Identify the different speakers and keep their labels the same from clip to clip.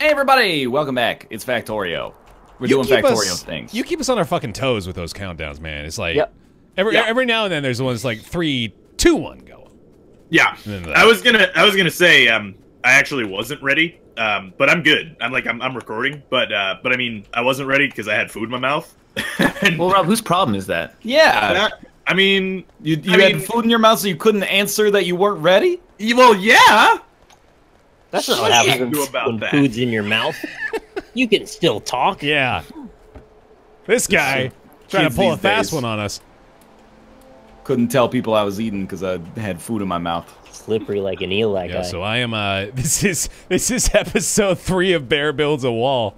Speaker 1: Hey everybody, welcome back. It's Factorio. We're doing Factorio things.
Speaker 2: You keep us on our fucking toes with those countdowns, man. It's like every now and then there's ones like 3, 2, 1, go.
Speaker 3: Yeah, I was gonna say I actually wasn't ready, but I'm good. I'm recording, but I mean I wasn't ready because I had food in my mouth.
Speaker 4: Well, Rob, whose problem is that?
Speaker 1: Yeah,
Speaker 3: I mean
Speaker 1: you had food in your mouth, so you couldn't answer that you weren't ready.
Speaker 3: Well, yeah.
Speaker 5: That's not what happens when food's in your mouth. You can still talk.
Speaker 2: Yeah. This guy trying to pull a fast one on us.
Speaker 1: Couldn't tell people I was eating because I had food in my mouth.
Speaker 5: Slippery like an eel, that guy.
Speaker 2: So I am. This is episode 3 of Baer Builds a Wall.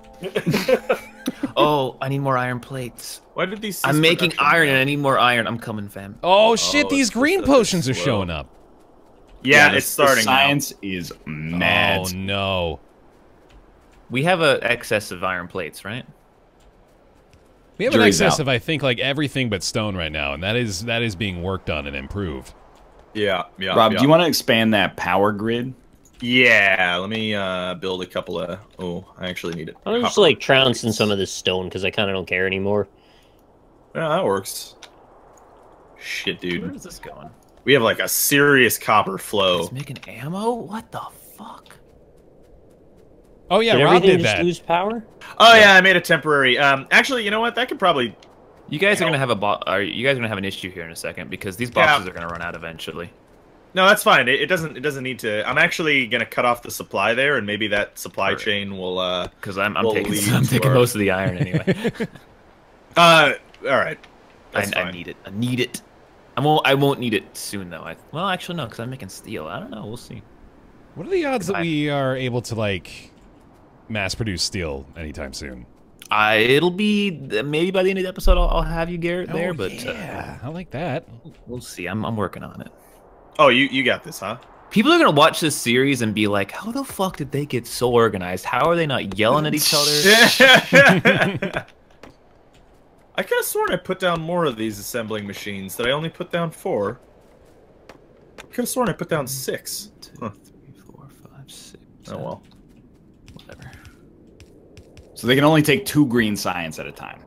Speaker 4: Oh, I need more iron plates.
Speaker 3: Why did these?
Speaker 4: I'm making iron, and I need more iron. I'm coming, fam.
Speaker 2: Oh shit! These green potions are showing up.
Speaker 3: Yeah, it's starting.
Speaker 1: Science is mad.
Speaker 2: Oh no.
Speaker 4: We have an excess of iron plates, right?
Speaker 2: We have an excess of, I think, like everything but stone right now, and that is being worked on and improved.
Speaker 3: Yeah.
Speaker 1: Rob, do you want to expand that power grid?
Speaker 3: Yeah, let me build a couple of. Oh, I actually need it.
Speaker 5: I'm just like trouncing some of this stone because I kind of don't care anymore.
Speaker 3: Yeah, that works. Shit, dude.
Speaker 4: Where is this going?
Speaker 3: We have like a serious copper flow.
Speaker 4: It's making ammo? What the fuck?
Speaker 2: Oh yeah,
Speaker 5: Did
Speaker 2: Rob
Speaker 5: everything
Speaker 2: did
Speaker 5: just
Speaker 2: that.
Speaker 5: lose power?
Speaker 3: Oh yeah, I made a temporary. Actually, you know what? That could probably.
Speaker 4: You guys are gonna have you guys are gonna have an issue here in a second because these boxes are gonna run out eventually.
Speaker 3: No, that's fine. It doesn't need to. I'm actually gonna cut off the supply there, and maybe that supply chain will.
Speaker 4: Because I'm taking most of the iron anyway.
Speaker 3: All right.
Speaker 4: I need it. I need it. I won't need it soon though. Well, actually no, because I'm making steel. I don't know. We'll see.
Speaker 2: What are the odds that we are able to like mass produce steel anytime soon?
Speaker 4: It'll be maybe by the end of the episode. I'll have you, Garrett, there. But
Speaker 2: yeah, I like that.
Speaker 4: We'll see. I'm working on it.
Speaker 3: Oh, you got this, huh?
Speaker 4: People are gonna watch this series and be like, "How the fuck did they get so organized? How are they not yelling at each other?"
Speaker 3: I could have sworn I put down more of these assembling machines. That I only put down 4. I could have sworn I put down 6.
Speaker 4: 2, 3, 4, 5, 6.
Speaker 3: Oh well.
Speaker 4: Whatever.
Speaker 1: So they can only take 2 green science at a time.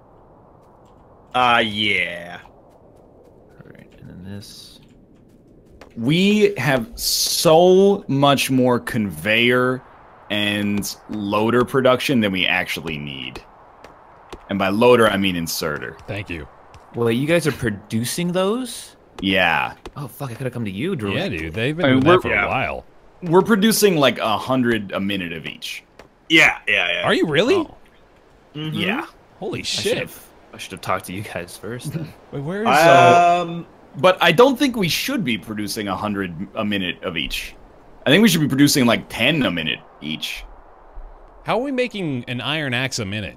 Speaker 3: Yeah.
Speaker 4: Alright, and then this.
Speaker 1: We have so much more conveyor and loader production than we actually need. And by loader, I mean inserter.
Speaker 2: Thank you.
Speaker 4: Wait, you guys are producing those?
Speaker 1: Yeah.
Speaker 4: Oh fuck! I could have come to you, Drew.
Speaker 2: Yeah, dude. They've been doing that for a while.
Speaker 1: We're producing like 100 a minute of each.
Speaker 3: Yeah.
Speaker 2: Are you really?
Speaker 4: Oh.
Speaker 3: Mm-hmm.
Speaker 1: Yeah.
Speaker 2: Holy shit!
Speaker 4: I should have talked to you guys first. Then.
Speaker 2: Wait, where is
Speaker 1: But I don't think we should be producing 100 a minute of each. I think we should be producing like 10 a minute each.
Speaker 2: How are we making an iron axe a minute?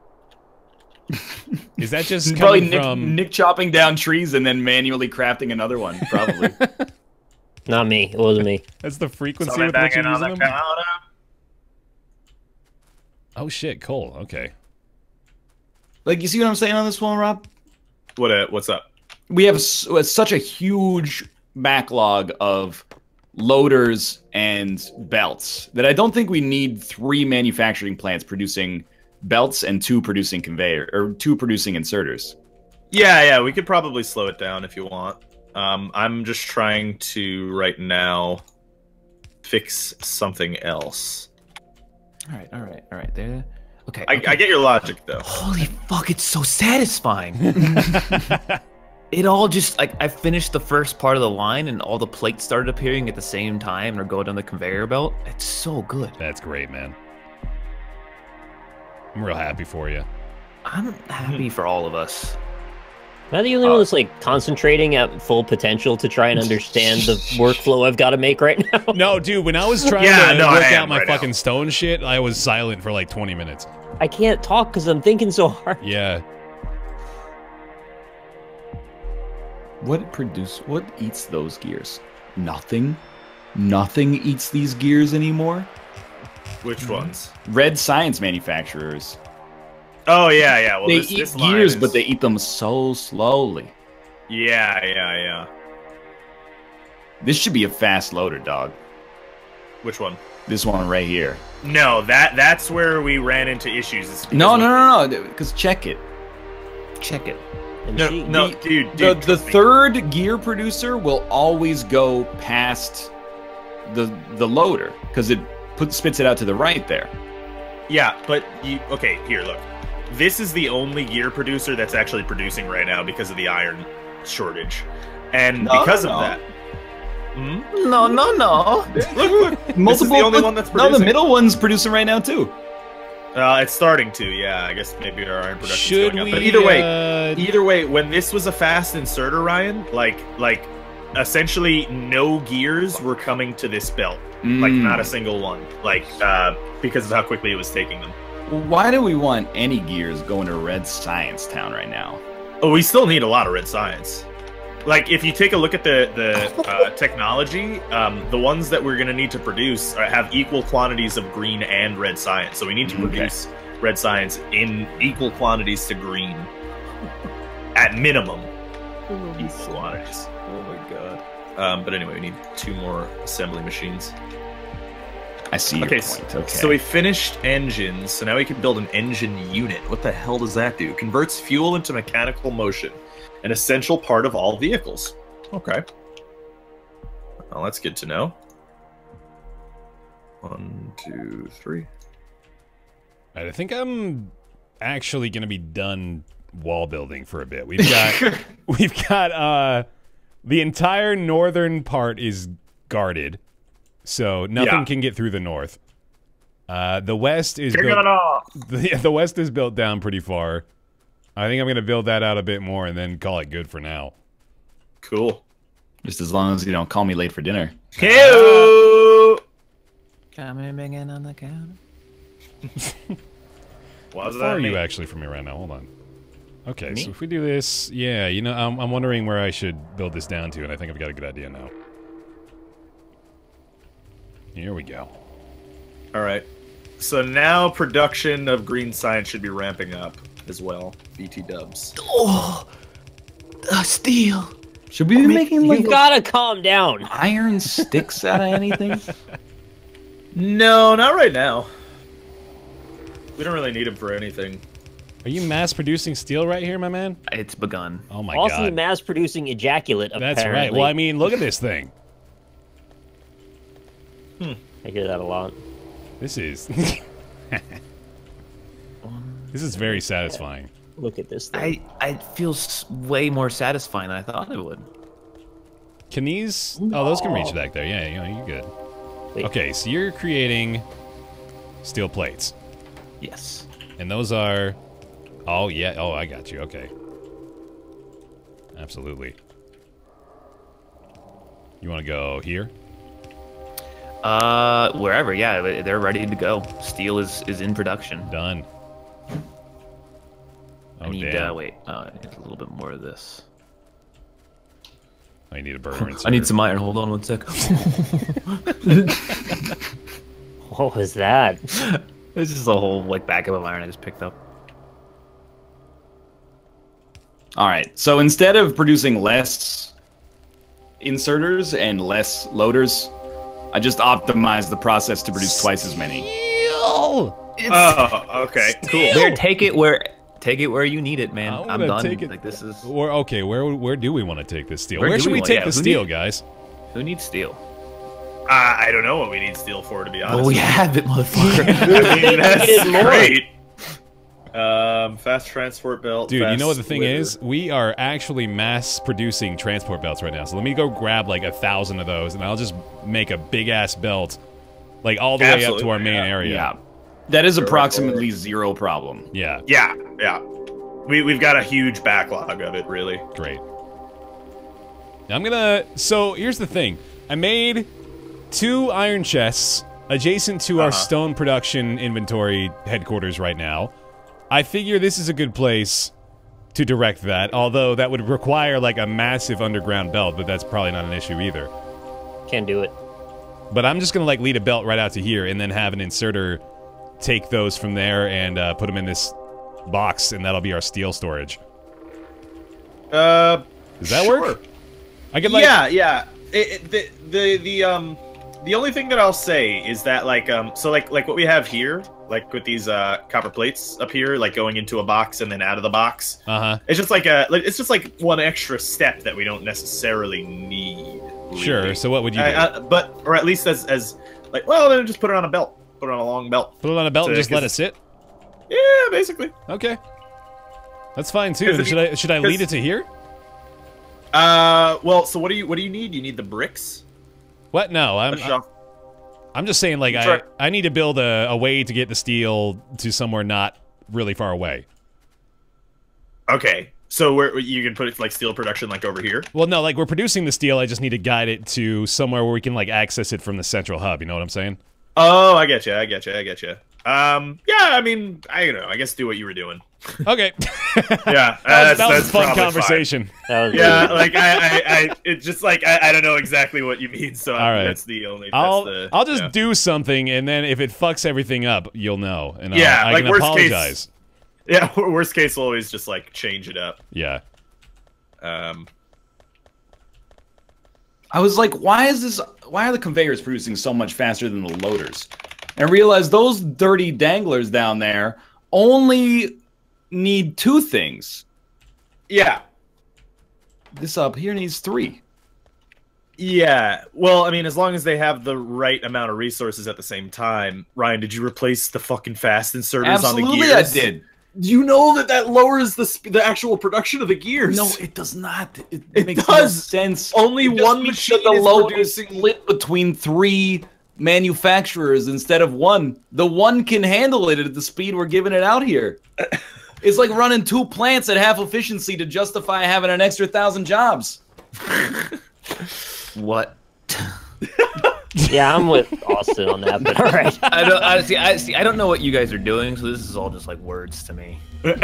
Speaker 2: Is that just
Speaker 1: probably
Speaker 2: coming from
Speaker 1: Nick chopping down trees and then manually crafting another one? Probably.
Speaker 5: Not me. It wasn't me.
Speaker 2: That's the frequency with which you're using them? Oh shit, cool. Okay.
Speaker 1: Like, you see what I'm saying on this one, Rob?
Speaker 3: What's up?
Speaker 1: We have such a huge backlog of loaders and belts that I don't think we need 3 manufacturing plants producing belts and 2 producing conveyor or 2 producing inserters.
Speaker 3: Yeah, we could probably slow it down if you want. I'm just trying to right now fix something else.
Speaker 4: All right. There. Okay.
Speaker 3: I get your logic though.
Speaker 4: Holy fuck! It's so satisfying. It all just like I finished the first part of the line and all the plates started appearing at the same time or going down the conveyor belt. It's so good.
Speaker 2: That's great, man. I'm real happy for you.
Speaker 4: I'm happy for all of us.
Speaker 5: Am I the only one that's like concentrating at full potential to try and understand the workflow I've got to make right now?
Speaker 2: No, dude, when I was trying to work out my fucking stone shit, I was silent for like 20 minutes.
Speaker 5: I can't talk because I'm thinking so hard.
Speaker 2: Yeah.
Speaker 1: What eats those gears? Nothing? Nothing eats these gears anymore?
Speaker 3: Which ones?
Speaker 1: Red science manufacturers.
Speaker 3: Oh yeah. Well,
Speaker 1: they
Speaker 3: this
Speaker 1: eat
Speaker 3: line
Speaker 1: gears,
Speaker 3: is...
Speaker 1: but they eat them so slowly.
Speaker 3: Yeah.
Speaker 1: This should be a fast loader, dog.
Speaker 3: Which one?
Speaker 1: This one right here.
Speaker 3: No, that's where we ran into issues.
Speaker 1: No. Because check it.
Speaker 4: Check it.
Speaker 3: No, dude.
Speaker 1: The third gear producer will always go past the loader because it spits it out to the right there.
Speaker 3: Yeah, but okay, here, look. This is the only gear producer that's actually producing right now because of the iron shortage. And because of that...
Speaker 4: No.
Speaker 3: Look.
Speaker 1: Multiple,
Speaker 3: this is the only one that's producing.
Speaker 1: No, the middle one's producing right now, too.
Speaker 3: It's starting to, yeah. I guess maybe our iron production's
Speaker 2: Should
Speaker 3: going up.
Speaker 2: we,
Speaker 3: But either way, when this was a fast inserter, Ryan, like essentially no gears were coming to this belt. Like, not a single one. Like, because of how quickly it was taking them.
Speaker 1: Why do we want any gears going to Red Science Town right now?
Speaker 3: Oh, we still need a lot of red science. Like, if you take a look at the technology, the ones that we're going to need to produce have equal quantities of green and red science. So we need to produce red science in equal quantities to green. At minimum. Equal quantities.
Speaker 4: Oh my god.
Speaker 3: But anyway, we need 2 more assembly machines.
Speaker 1: I see your point. Okay.
Speaker 3: So we finished engines, so now we can build an engine unit. What the hell does that do? Converts fuel into mechanical motion. An essential part of all vehicles. Okay. Well, that's good to know. 1, 2, 3.
Speaker 2: I think I'm actually going to be done wall building for a bit. We've got the entire northern part is guarded, so nothing can get through the north. The west is the west is built down pretty far. I think I'm going to build that out a bit more and then call it good for now.
Speaker 3: Cool.
Speaker 1: Just as long as you don't call me late for dinner.
Speaker 3: Hey-o!
Speaker 4: Coming in on the counter.
Speaker 2: How far are you actually from me right now? Hold on. Okay, so if we do this, yeah, you know, I'm wondering where I should build this down to, and I think I've got a good idea now. Here we go.
Speaker 3: All right. So now production of green science should be ramping up as well. BT dubs.
Speaker 4: Oh, steel.
Speaker 1: Should we be making like
Speaker 5: You gotta calm down.
Speaker 1: iron sticks out of anything?
Speaker 3: No, not right now. We don't really need them for anything.
Speaker 2: Are you mass producing steel right here, my man?
Speaker 4: It's begun.
Speaker 2: Oh my
Speaker 5: Also
Speaker 2: god.
Speaker 5: mass producing ejaculate, apparently.
Speaker 2: That's right. Well, I mean, look at this thing.
Speaker 5: I hear that a lot.
Speaker 2: This is... This is very satisfying.
Speaker 5: Look at this thing.
Speaker 4: I feel way more satisfying than I thought it would.
Speaker 2: Can these... Oh, those can reach back there. Yeah, you know, you're good.
Speaker 5: Wait.
Speaker 2: Okay, so you're creating steel plates.
Speaker 4: Yes.
Speaker 2: And those are... Oh, yeah. Oh, I got you. Okay. Absolutely. You want to go here?
Speaker 4: Wherever, yeah. They're ready to go. Steel is in production.
Speaker 2: Done. Oh,
Speaker 4: I need,
Speaker 2: damn.
Speaker 4: wait. I need a little bit more of this.
Speaker 2: I need a burner insert.
Speaker 4: I need some iron. Hold on one sec.
Speaker 5: What was that?
Speaker 4: This is a whole, like, backup of iron I just picked up.
Speaker 1: All right. So instead of producing less inserters and less loaders, I just optimized the process to produce twice as many.
Speaker 3: Oh, okay, cool.
Speaker 4: There, take it where you need it, man. I'm done.
Speaker 2: Take it.
Speaker 4: Like, this is.
Speaker 2: Or, okay, where do we want to take this steel?
Speaker 4: Where
Speaker 2: Where
Speaker 4: do
Speaker 2: should
Speaker 4: we
Speaker 2: we
Speaker 4: want-
Speaker 2: take
Speaker 4: yeah,
Speaker 2: the
Speaker 4: who
Speaker 2: steel,
Speaker 4: need-
Speaker 2: guys?
Speaker 4: Who needs steel?
Speaker 3: I don't know what we need steel for, to be honest.
Speaker 4: Well, we have it, motherfucker.
Speaker 3: I mean, that's
Speaker 5: Needed more.
Speaker 3: great. Fast transport belt.
Speaker 2: Dude, you
Speaker 3: fast
Speaker 2: know what the thing
Speaker 3: liver.
Speaker 2: is? We are actually mass producing transport belts right now. So let me go grab like 1,000 of those, and I'll just make a big ass belt, like all the way up to our main area.
Speaker 1: Yeah. That is approximately zero problem.
Speaker 2: Yeah.
Speaker 3: Yeah. We've got a huge backlog of it, really.
Speaker 2: Great. Now I'm gonna. So here's the thing. I made 2 iron chests adjacent to our stone production inventory headquarters right now. I figure this is a good place to direct that, although that would require like a massive underground belt, but that's probably not an issue either.
Speaker 5: Can't do it.
Speaker 2: But I'm just gonna like lead a belt right out to here and then have an inserter take those from there and put them in this box, and that'll be our steel storage. Does that work? I could like
Speaker 3: yeah. the only thing that I'll say is that like so like what we have here, like with these copper plates up here, like going into a box and then out of the box. It's just like it's just like one extra step that we don't necessarily need. Really.
Speaker 2: Sure. So what would you do?
Speaker 3: Or at least as like, well, then just put it on a belt. Put it on a long belt.
Speaker 2: Put it on a belt and just let it sit?
Speaker 3: Yeah, basically.
Speaker 2: Okay. That's fine too. Should I lead it to here?
Speaker 3: Well, so what do you need? You need the bricks?
Speaker 2: What? No, I'm just saying, like, I need to build a way to get the steel to somewhere not really far away.
Speaker 3: Okay. So where you can put it like steel production like over here?
Speaker 2: Well, no, like we're producing the steel. I just need to guide it to somewhere where we can like access it from the central hub. You know what I'm saying?
Speaker 3: Oh, I get you. I get you. I get you. Yeah. I mean, I don't know. I guess do what you were doing.
Speaker 2: Okay.
Speaker 3: Yeah.
Speaker 2: that was a fun conversation.
Speaker 3: Yeah. Like it's just like I don't know exactly what you mean. So that's the only.
Speaker 2: I'll just do something, and then if it fucks everything up, you'll know, and
Speaker 3: yeah,
Speaker 2: I can apologize.
Speaker 3: Yeah, worst case, we'll always just like change it up.
Speaker 2: Yeah.
Speaker 1: I was like, why are the conveyors producing so much faster than the loaders? And I realized those dirty danglers down there only need 2 things.
Speaker 3: Yeah.
Speaker 1: This up here needs 3.
Speaker 3: Yeah. Well, I mean, as long as they have the right amount of resources at the same time. Ryan, did you replace the fucking fast inserters on the gears?
Speaker 1: Absolutely, I did.
Speaker 3: You know that lowers the actual production of the gears.
Speaker 1: No, it does not. It makes
Speaker 3: does.
Speaker 1: no sense.
Speaker 3: Only one machine
Speaker 1: the
Speaker 3: is
Speaker 1: loaders
Speaker 3: producing
Speaker 1: split between 3 manufacturers instead of 1. The 1 can handle it at the speed we're giving it out here. It's like running 2 plants at half efficiency to justify having an extra 1,000 jobs.
Speaker 4: What?
Speaker 5: Yeah, I'm with Austin on that, but all right.
Speaker 4: I don't know what you guys are doing, so this is all just like words to me.
Speaker 2: Oh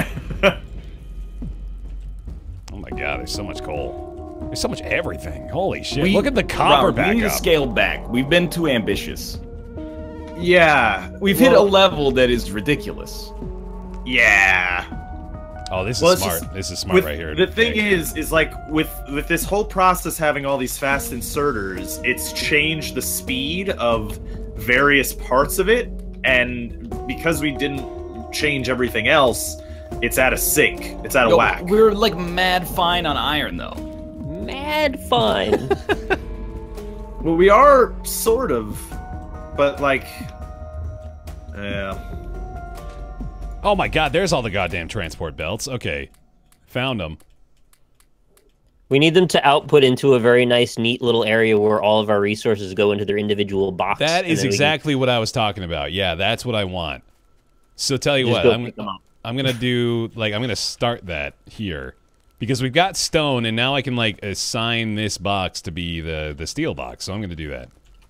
Speaker 2: my god, there's so much coal. There's so much everything. Holy shit. Look at the copper back up.
Speaker 1: We need to scale back. We've been too ambitious.
Speaker 3: Yeah.
Speaker 1: We've hit a level that is ridiculous.
Speaker 3: Yeah.
Speaker 2: Oh, this is smart. This is smart right here.
Speaker 3: The thing is like with this whole process having all these fast inserters, it's changed the speed of various parts of it, and because we didn't change everything else, it's out of sync. It's out of whack.
Speaker 1: We're like mad fine on iron though.
Speaker 5: Mad fine.
Speaker 3: Well, we are sort of, but like, yeah.
Speaker 2: Oh my god, there's all the goddamn transport belts. Okay. Found them.
Speaker 5: We need them to output into a very nice, neat little area where all of our resources go into their individual box.
Speaker 2: That is exactly what I was talking about. Yeah, that's what I want. So tell you what, I'm gonna do, like, I'm gonna start that here. Because we've got stone, and now I can, like, assign this box to be the steel box. So I'm gonna do that.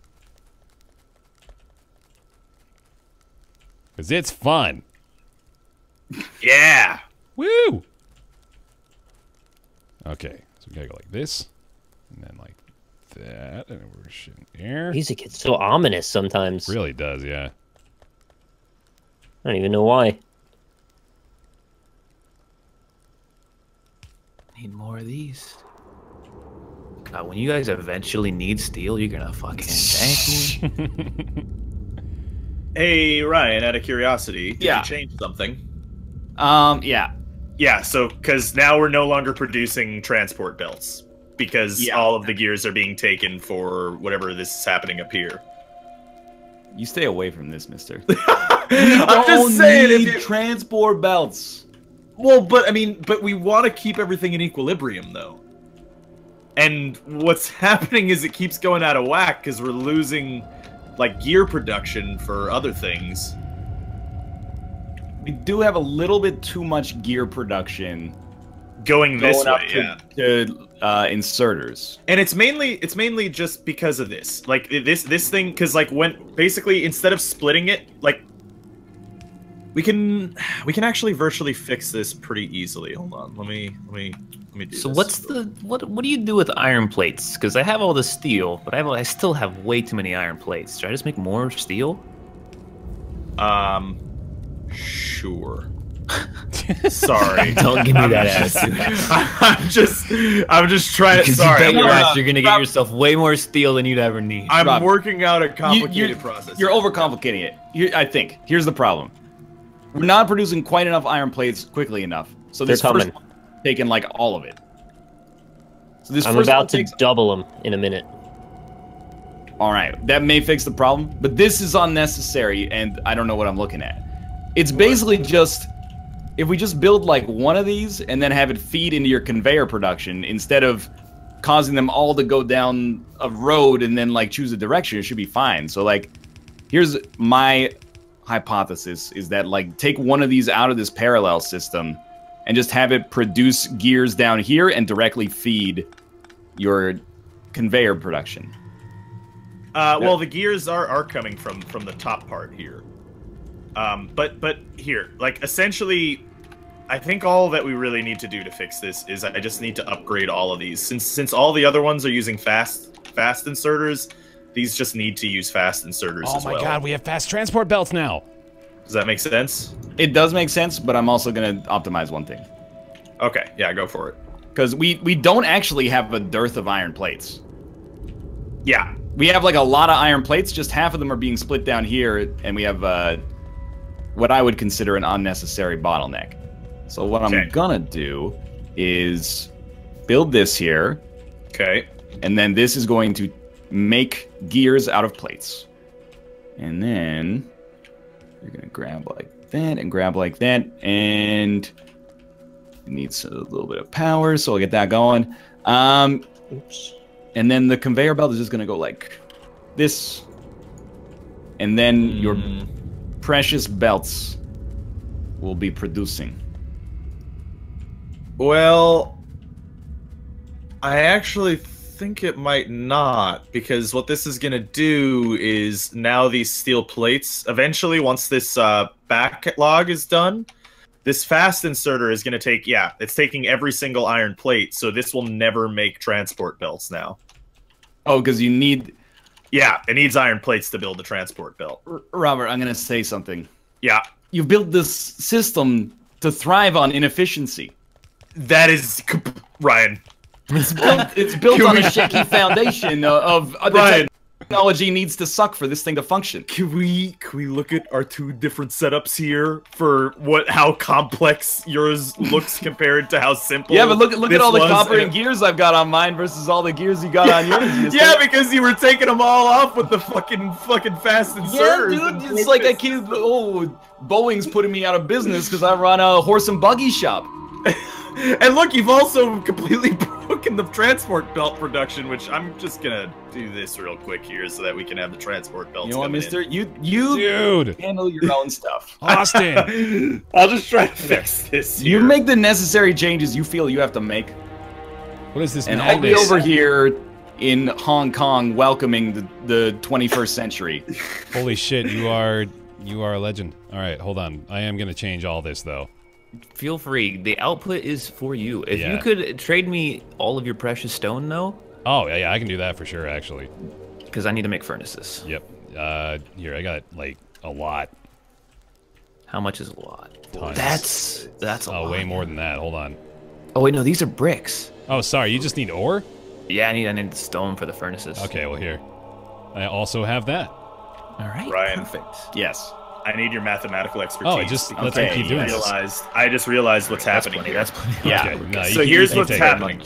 Speaker 2: Because it's fun.
Speaker 3: Yeah.
Speaker 2: Woo! Okay, so we gotta go like this, and then like that, and we're shooting here.
Speaker 5: Music gets so ominous sometimes.
Speaker 2: Really does, yeah.
Speaker 5: I don't even know why.
Speaker 4: Need more of these. God, when you guys eventually need steel, you're gonna fucking thank me.
Speaker 3: Hey, Ryan, out of curiosity, did you change something?
Speaker 1: Yeah.
Speaker 3: Yeah, so, because now we're no longer producing transport belts. Because all of the gears are being taken for whatever this is happening up here.
Speaker 1: You stay away from this, mister.
Speaker 3: I'm just saying, if you
Speaker 1: transport belts.
Speaker 3: Well, but, I mean, but we want to keep everything in equilibrium, though. And what's happening is it keeps going out of whack, because we're losing, like, gear production for other things.
Speaker 1: We do have a little bit too much gear production
Speaker 3: going this way,
Speaker 1: to inserters,
Speaker 3: and it's mainly just because of this, like this thing, because like when basically instead of splitting it, like we can actually virtually fix this pretty easily. Hold on, let me do.
Speaker 4: So
Speaker 3: this.
Speaker 4: what do you do with iron plates? Because I have all the steel, but I still have way too many iron plates. Should I just make more steel?
Speaker 3: Sure. Sorry.
Speaker 4: Don't give me that attitude.
Speaker 3: I'm just trying to.
Speaker 4: Because
Speaker 3: Sorry.
Speaker 4: you bet your ass you're gonna get yourself way more steel than you'd ever need.
Speaker 3: I'm
Speaker 1: Rob,
Speaker 3: working out a complicated process.
Speaker 1: You're overcomplicating it. I think. Here's the problem. We're not producing quite enough iron plates quickly enough. So this
Speaker 5: They're
Speaker 1: first
Speaker 5: coming.
Speaker 1: one taking like all of it. So this
Speaker 5: I'm
Speaker 1: first
Speaker 5: about
Speaker 1: one
Speaker 5: to
Speaker 1: takes...
Speaker 5: double them in a minute.
Speaker 1: All right, that may fix the problem, but this is unnecessary, and I don't know what I'm looking at. It's basically just, if we just build like one of these and then have it feed into your conveyor production, instead of causing them all to go down a road and then like choose a direction, it should be fine. So like, here's my hypothesis, is that like take one of these out of this parallel system and just have it produce gears down here and directly feed your conveyor production.
Speaker 3: Well, the gears are coming from the top part here. But here, like essentially, I think all that we really need to do to fix this is I just need to upgrade all of these. Since all the other ones are using fast inserters, these just need to use fast inserters as well.
Speaker 2: Oh my god, we have fast transport belts now.
Speaker 3: Does that make sense?
Speaker 1: It does make sense, but I'm also going to optimize one thing.
Speaker 3: Okay, yeah, go for it.
Speaker 1: Because we don't actually have a dearth of iron plates.
Speaker 3: Yeah.
Speaker 1: We have like a lot of iron plates, just half of them are being split down here, and we have what I would consider an unnecessary bottleneck. So what I'm gonna do is build this here.
Speaker 3: Okay.
Speaker 1: And then this is going to make gears out of plates. And then you're gonna grab like that and grab like that, and it needs a little bit of power, so I'll get that going.
Speaker 5: Oops.
Speaker 1: And then the conveyor belt is just gonna go like this, and then your precious belts will be producing.
Speaker 3: Well, I actually think it might not, because what this is going to do is now these steel plates, eventually once this backlog is done, this fast inserter is going to take, it's taking every single iron plate, so this will never make transport belts now.
Speaker 1: Oh, because you need...
Speaker 3: Yeah, it needs iron plates to build the transport belt.
Speaker 1: Robert, I'm going to say something.
Speaker 3: Yeah.
Speaker 1: You've built this system to thrive on inefficiency.
Speaker 3: That is... Ryan.
Speaker 1: It's built on a shaky foundation of the technology needs to suck for this thing to function.
Speaker 3: Can we look at our two different setups here for how complex yours looks compared to how simple?
Speaker 1: Yeah, but look at all the copper and gears I've got on mine versus all the gears you got on yours.
Speaker 3: Yeah, because you were taking them all off with the fucking fast inserters.
Speaker 1: Yeah, dude, it's like I can't. Oh, Boeing's putting me out of business because I run a horse and buggy shop.
Speaker 3: And look, you've also completely broken the transport belt production, which I'm just gonna do this real quick here so that we can have the transport belts.
Speaker 1: You know what, mister?
Speaker 3: In.
Speaker 1: You
Speaker 2: Dude,
Speaker 1: handle your own stuff.
Speaker 2: Austin.
Speaker 3: I'll just try to fix this here.
Speaker 1: You make the necessary changes you feel you have to make.
Speaker 2: What is this?
Speaker 1: And I'll be over here in Hong Kong welcoming the 21st century.
Speaker 2: Holy shit, you are a legend. All right, hold on. I am gonna change all this though.
Speaker 4: Feel free. The output is for you. If
Speaker 2: Yeah.
Speaker 4: you could trade me all of your precious stone, though.
Speaker 2: Oh yeah, I can do that for sure. Actually.
Speaker 4: Because I need to make furnaces.
Speaker 2: Yep. Here I got like a lot.
Speaker 4: How much is a lot?
Speaker 2: Tons.
Speaker 4: That's a lot.
Speaker 2: Way more than that. Hold on.
Speaker 4: Oh wait, no, these are bricks.
Speaker 2: Oh, sorry. You just need ore?
Speaker 4: Yeah, I need the stone for the furnaces.
Speaker 2: Okay, well here. I also have that.
Speaker 4: All right.
Speaker 3: Ryan.
Speaker 4: Perfect.
Speaker 1: Yes.
Speaker 3: I need your mathematical expertise.
Speaker 2: Oh, it just lets me keep doing this.
Speaker 3: I just realized what's
Speaker 4: That's
Speaker 3: happening
Speaker 4: plenty.
Speaker 3: here.
Speaker 4: That's plenty.
Speaker 1: Yeah.
Speaker 2: Okay, no,
Speaker 3: So
Speaker 2: you
Speaker 3: here's
Speaker 2: can
Speaker 3: what's
Speaker 2: take
Speaker 3: happening.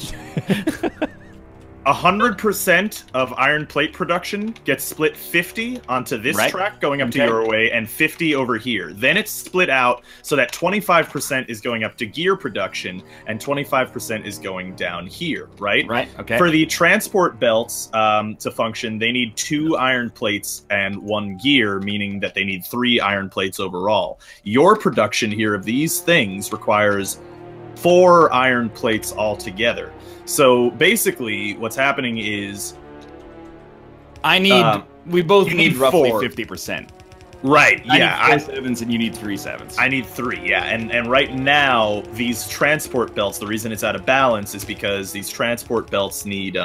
Speaker 3: 100% of iron plate production gets split 50 onto this track going up to your way and 50 over here. Then it's split out so that 25% is going up to gear production and 25% is going down here, right?
Speaker 1: Right, okay.
Speaker 3: For the transport belts to function, they need 2 iron plates and 1 gear, meaning that they need 3 iron plates overall. Your production here of these things requires 4 iron plates altogether. So basically, what's happening is
Speaker 1: I need. We both
Speaker 3: you
Speaker 1: need
Speaker 3: need
Speaker 1: roughly
Speaker 3: 4.
Speaker 1: 50%.
Speaker 3: right.
Speaker 1: I need 4 sevens and you need 3 sevens.
Speaker 3: I need 3. Yeah, and right now these transport belts. The reason it's out of balance is because these transport belts need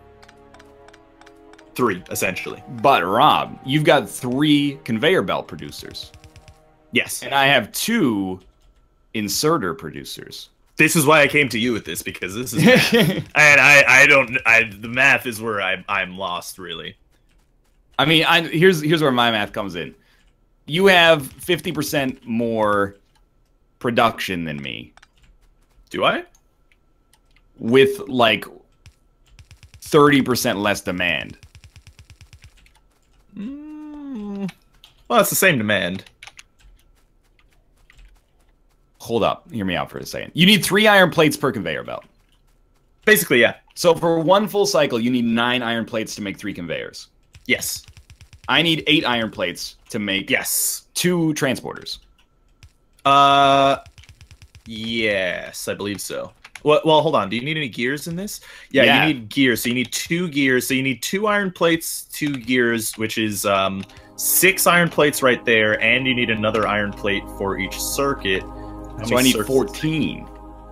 Speaker 3: 3 essentially.
Speaker 1: But Rob, you've got 3 conveyor belt producers.
Speaker 3: Yes.
Speaker 1: And I have 2 inserter producers.
Speaker 3: This is why I came to you with this, because this is math. And the math is where I'm lost, really.
Speaker 1: I mean, here's where my math comes in. You have 50% more production than me.
Speaker 3: Do I?
Speaker 1: With like 30% less demand.
Speaker 3: Well, it's the same demand.
Speaker 1: Hold up. Hear me out for a second. You need 3 iron plates per conveyor belt.
Speaker 3: Basically, yeah.
Speaker 1: So for one full cycle, you need 9 iron plates to make 3 conveyors.
Speaker 3: Yes.
Speaker 1: I need 8 iron plates to make 2 transporters.
Speaker 3: Yes, I believe so. Well, hold on. Do you need any gears in this? Yeah, you need gears. So you need 2 gears. So you need 2 iron plates, 2 gears, which is 6 iron plates right there, and you need another iron plate for each circuit.
Speaker 1: So I need 14.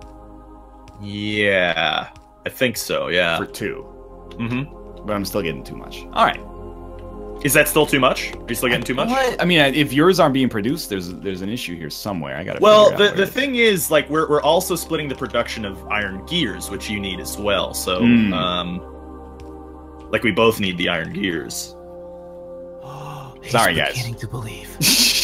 Speaker 3: Yeah, I think so, yeah.
Speaker 1: For 2.
Speaker 3: Mm-hmm.
Speaker 1: But I'm still getting too much. All right.
Speaker 3: Is that still too much? Are you still getting too much?
Speaker 1: What? I mean, if yours aren't being produced, there's an issue here somewhere. I gotta.
Speaker 3: Well, the thing is, like, we're also splitting the production of iron gears, which you need as well. So, like, we both need the iron gears.
Speaker 1: Sorry, guys.
Speaker 4: Beginning to believe.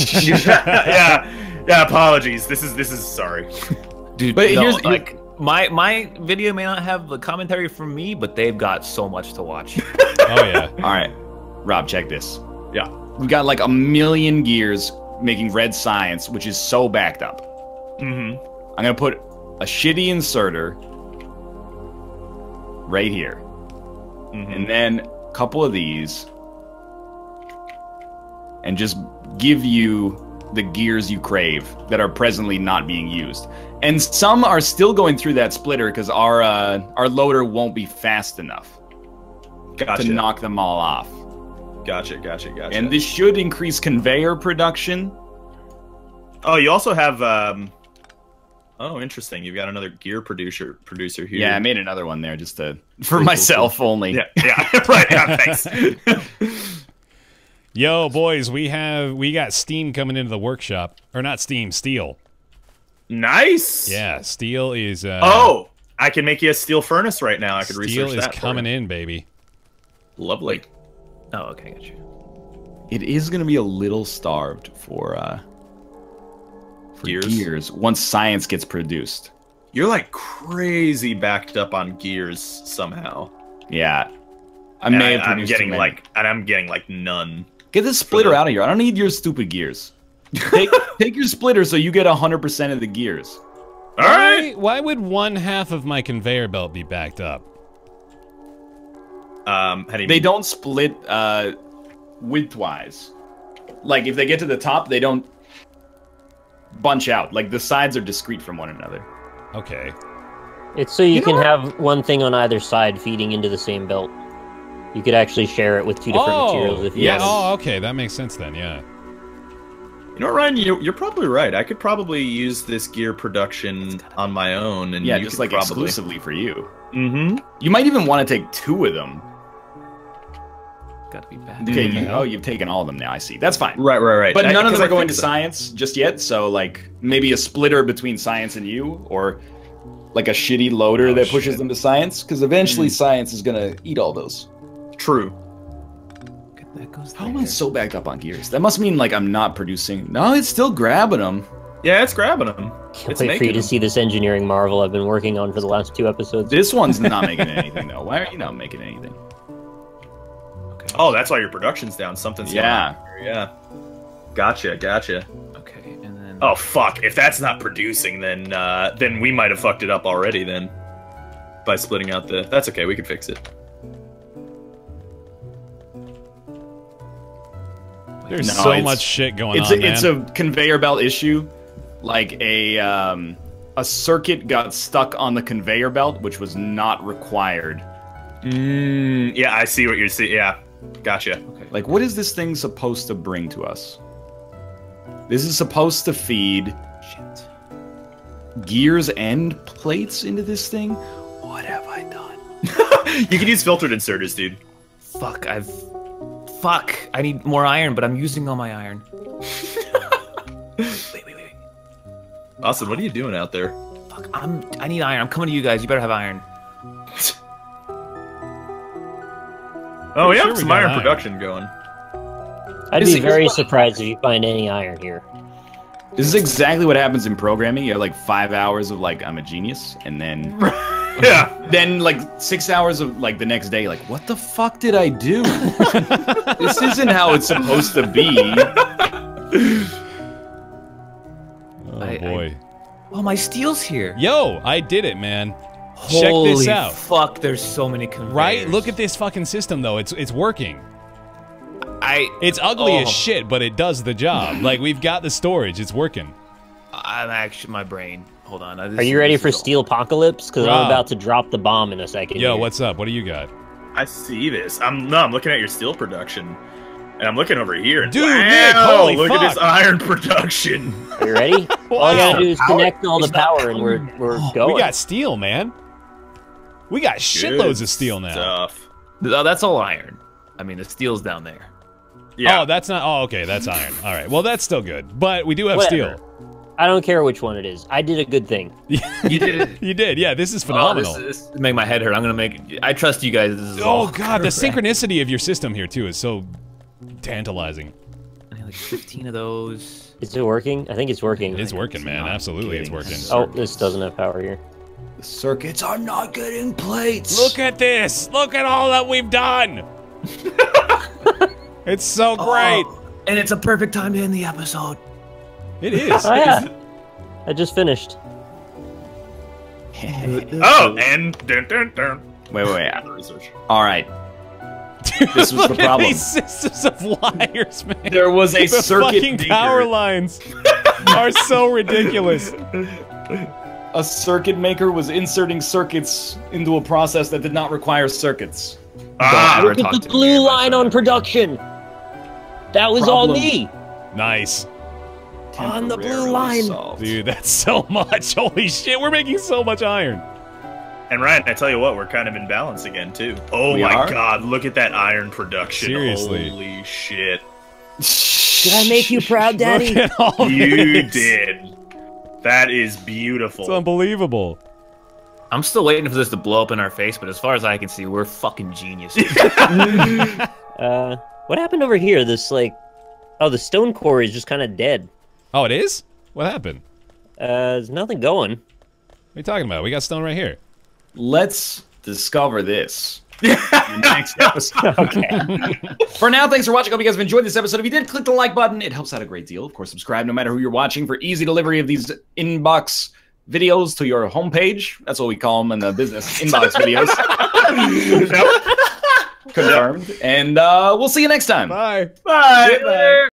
Speaker 3: yeah. Apologies. This is sorry,
Speaker 4: dude.
Speaker 1: But
Speaker 4: no,
Speaker 1: here's
Speaker 4: like my video may not have the commentary from me, but they've got so much to watch.
Speaker 2: Oh yeah.
Speaker 1: All right, Rob, check this.
Speaker 3: Yeah,
Speaker 1: we got like 1 million gears making red science, which is so backed up.
Speaker 3: Mm-hmm.
Speaker 1: I'm gonna put a shitty inserter right here, and then a couple of these, and just give you the gears you crave that are presently not being used. And some are still going through that splitter because our loader won't be fast enough to knock them all off.
Speaker 3: Gotcha.
Speaker 1: And this should increase conveyor production.
Speaker 3: Oh, you also have oh, interesting. You've got another gear producer here.
Speaker 1: Yeah, I made another one there just for myself only.
Speaker 3: Yeah. Right. Yeah, thanks.
Speaker 2: Yo, boys, we got steam coming into the workshop. Or not steam, steel.
Speaker 3: Nice.
Speaker 2: Yeah, steel is
Speaker 3: oh, I can make you a steel furnace right now. I could research that.
Speaker 2: Steel is coming in, baby.
Speaker 3: Lovely.
Speaker 4: Oh, okay, got you.
Speaker 1: It is gonna be a little starved for gears once science gets produced.
Speaker 3: You're like crazy backed up on gears somehow.
Speaker 1: Yeah.
Speaker 3: I'm getting like none.
Speaker 1: Get this splitter out of here. I don't need your stupid gears. Take your splitter so you get 100% of the gears.
Speaker 3: All right.
Speaker 2: Why would 1/2 of my conveyor belt be backed up?
Speaker 3: How do you mean?
Speaker 1: They don't split widthwise. Like if they get to the top, they don't bunch out. Like the sides are discrete from one another.
Speaker 2: Okay.
Speaker 5: It's so you can have one thing on either side feeding into the same belt. You could actually share it with 2 different materials if you
Speaker 1: yes.
Speaker 2: Oh, okay, that makes sense then, yeah.
Speaker 3: You know, Ryan, you're probably right. I could probably use this gear production on my own, and
Speaker 1: just like exclusively for you.
Speaker 3: Mm-hmm.
Speaker 1: You might even want to take 2 of them.
Speaker 4: Got to be bad.
Speaker 1: Okay, oh, you've taken all of them now. I see. That's fine.
Speaker 3: Right.
Speaker 1: But none of them are going to science just yet. So, like, maybe a splitter between science and you, or like a shitty loader that pushes them to science, because eventually science is gonna eat all those.
Speaker 3: True.
Speaker 1: How am I so backed up on gears? That must mean like I'm not producing. No, it's still grabbing them.
Speaker 3: Yeah, it's grabbing them.
Speaker 5: Can't wait for you to see this engineering marvel I've been working on for the last 2 episodes.
Speaker 1: This one's not making anything though. Why are you not making anything?
Speaker 3: Okay. Oh, that's why your production's down. Something's going on here. Yeah. Gotcha.
Speaker 4: Okay, and then.
Speaker 3: Oh fuck! If that's not producing, then we might have fucked it up already. Then by splitting out the. That's okay. We can fix it.
Speaker 2: There's so much shit going on, man.
Speaker 1: It's a conveyor belt issue. Like a circuit got stuck on the conveyor belt, which was not required.
Speaker 3: Yeah, I see what you're saying. Yeah, gotcha.
Speaker 1: Okay. Like, what is this thing supposed to bring to us? This is supposed to feed gears and plates into this thing? What have I done?
Speaker 3: You can use filtered inserters, dude.
Speaker 4: Fuck, I need more iron, but I'm using all my iron. Wait.
Speaker 3: Austin, what are you doing out there?
Speaker 4: Fuck, I need iron. I'm coming to you guys. You better have iron.
Speaker 3: Oh, we
Speaker 2: Sure
Speaker 3: have
Speaker 2: we
Speaker 3: some
Speaker 2: got
Speaker 3: iron
Speaker 2: iron.
Speaker 3: production going.
Speaker 5: I'd be very surprised if you find any iron here.
Speaker 1: This is exactly what happens in programming. You have like 5 hours of like I'm a genius, and then
Speaker 3: Yeah.
Speaker 1: then like 6 hours of like the next day, like what the fuck did I do? This isn't how it's supposed to be.
Speaker 2: Oh boy.
Speaker 4: Oh, my steel's here.
Speaker 2: Yo, I did it, man. Check
Speaker 4: Holy
Speaker 2: this out.
Speaker 4: fuck, there's so many conveyors.
Speaker 2: Right? Look at this fucking system, though. It's working. It's ugly as
Speaker 4: Oh.
Speaker 2: shit, but it does the job. Like, we've got the storage. It's working.
Speaker 4: I'm actually, my brain. Hold on.
Speaker 5: Are you ready for Steel Apocalypse? Because I'm
Speaker 2: Rob.
Speaker 5: about to drop the bomb in a second.
Speaker 2: Yo,
Speaker 5: here.
Speaker 2: what's up? What do you got?
Speaker 3: I see this. I'm looking at your steel production, and I'm looking over here. And
Speaker 2: Dude,
Speaker 3: wow,
Speaker 2: Nick, holy
Speaker 3: look at this
Speaker 2: fuck.
Speaker 3: iron production.
Speaker 5: Are you ready? All I gotta do is
Speaker 3: Power-
Speaker 5: connect all the
Speaker 3: it's not
Speaker 5: power, and we're going.
Speaker 2: We got steel, man. We got shitloads of steel now.
Speaker 3: Stuff.
Speaker 4: Oh, that's all iron. I mean, the steel's down there.
Speaker 3: Yeah.
Speaker 2: Oh, that's not. Oh, okay, that's iron. All right. Well, that's still good. But we do have
Speaker 5: Whatever.
Speaker 2: steel.
Speaker 5: I don't care which one it is. I did a good thing.
Speaker 4: You did it.
Speaker 2: You did. Yeah, this is phenomenal.
Speaker 4: Oh, this make my head hurt. I'm gonna make. I trust you guys. This is
Speaker 2: Oh
Speaker 4: all
Speaker 2: god, the
Speaker 4: correct.
Speaker 2: synchronicity of your system here too is so tantalizing.
Speaker 4: I need like 15 of those.
Speaker 5: Is it working? I think it's working.
Speaker 2: It's working, man. Absolutely, it's working.
Speaker 5: Oh, this doesn't have power here.
Speaker 1: The circuits are not getting plates.
Speaker 2: Look at this! Look at all that we've done! It's so great!
Speaker 4: Oh, and it's a perfect time to end the episode.
Speaker 2: It is.
Speaker 5: Oh yeah, I just finished.
Speaker 3: Oh, and dun, dun, dun.
Speaker 1: Wait.
Speaker 3: Research.
Speaker 1: All right. This was
Speaker 2: Look
Speaker 1: the
Speaker 2: at
Speaker 1: problem.
Speaker 2: these systems of wires, man.
Speaker 1: There was a
Speaker 2: The
Speaker 1: circuit
Speaker 2: fucking
Speaker 1: maker.
Speaker 2: power lines are so ridiculous.
Speaker 1: A circuit maker was inserting circuits into a process that did not require circuits.
Speaker 3: Ah,
Speaker 5: Look at the blue line on production. That was all
Speaker 1: Problem.
Speaker 5: me.
Speaker 2: Nice.
Speaker 5: On the blue
Speaker 1: Temporarily
Speaker 5: line.
Speaker 1: solved.
Speaker 2: Dude, that's so much. Holy shit, we're making so much iron.
Speaker 3: and Ryan, I tell you what, we're kind of in balance again too. Oh
Speaker 1: We
Speaker 3: my
Speaker 1: are?
Speaker 3: god, look at that iron production.
Speaker 2: Seriously.
Speaker 3: Holy shit.
Speaker 5: Did I make you proud, Daddy?
Speaker 2: Look at all
Speaker 3: You
Speaker 2: this.
Speaker 3: did. That is beautiful.
Speaker 2: It's unbelievable.
Speaker 4: I'm still waiting for this to blow up in our face, but as far as I can see, we're fucking geniuses.
Speaker 5: What happened over here? This like, oh, the stone core is just kind of dead.
Speaker 2: Oh, it is? What happened?
Speaker 5: There's nothing going.
Speaker 2: What are you talking about? We got stone right here.
Speaker 1: Let's discover this in the next episode. For now, thanks for watching. Hope you guys have enjoyed this episode. If you did, click the like button. It helps out a great deal. Of course, subscribe no matter who you're watching for easy delivery of these inbox videos to your homepage. That's what we call them in the business. Inbox videos. Confirmed. And we'll see you next time.
Speaker 2: Bye.
Speaker 3: Bye.